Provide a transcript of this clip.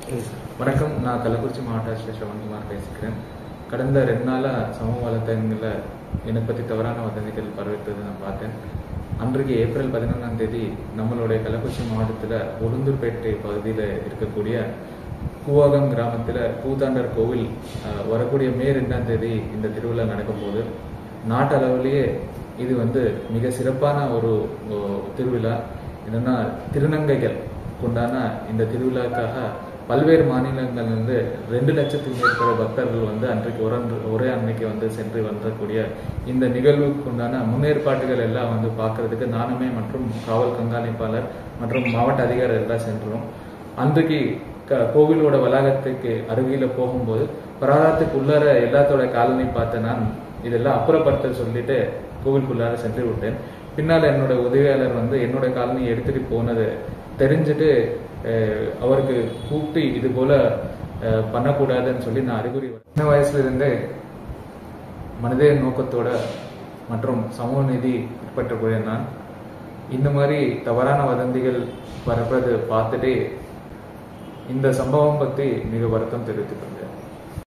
வணக்கம். நான் கள்ளக்குறிச்சி மாவட்ட ஆட்சியர் ஸ்ரவன்குமார் பேசுகிறேன். கடந்த 2 நாளாக சமூக வலைத்தளங்களில் என்னை பற்றி தவறான வதந்திகள் பரவித்தது நான் பார்த்தேன். அன்றைக்கு ஏப்ரல் 11ஆம் தேதி நம்மளுடைய கள்ளக்குறிச்சி மாவட்டத்தில் உளுந்தூர்பேட்டை பகுதியில் இருக்கக்கூடிய கூவாகம் கிராமத்தில் கூத்தாண்டர் கோவில் வரக்கூடிய மே 2ஆம் தேதி இந்த திருவிழா நடக்கும்போது நாட்டளவிலேயே இது மிக சிறப்பான ஒரு திருவிழா. என்னன்னா, திருநங்கைகள் உண்டான இந்த திருவிழாக்காக பல்வேறு மாநிலங்கள்லேருந்து 2 லட்சத்துக்கு மேற்பட்ட பக்தர்கள் அன்றைக்கு ஒரே அன்னைக்கு சென்று வந்தக்கூடிய இந்த நிகழ்வுக்கு உண்டான முன்னேற்பாடுகள் எல்லாம் பார்க்கறதுக்கு நானுமே மற்றும் காவல் கண்காணிப்பாளர் மற்றும் மாவட்ட அதிகாரி எல்லாம் சென்றோம். அன்றைக்கு கோவிலோட வளாகத்துக்கு அருகில போகும்போது பிரகாரத்துக்கு உள்ளார எல்லாத்தோட காலனி பார்த்த நான் இதெல்லாம் அப்புறப்படுத்த சொல்லிட்டு கோவிலுக்குள்ளார சென்று விட்டேன். பின்னால் என்னோட உதவியாளர் என்னோட காலனி எடுத்துட்டு போனது தெரிஞ்சுட்டு அவருக்கு கூப்பிட்டு இது போல பண்ணக்கூடாதுன்னு சொல்லி நான் அறிகுறி. சின்ன வயசுல இருந்தே மனித நோக்கத்தோட மற்றும் சமூக நீதி பின்பற்றக்கூடிய நான் இந்த மாதிரி தவறான வதந்திகள் பரப்புறது பார்த்துட்டு இந்த சம்பவம் பற்றி மிக வருத்தம் தெரிவித்துக் கொண்டேன்.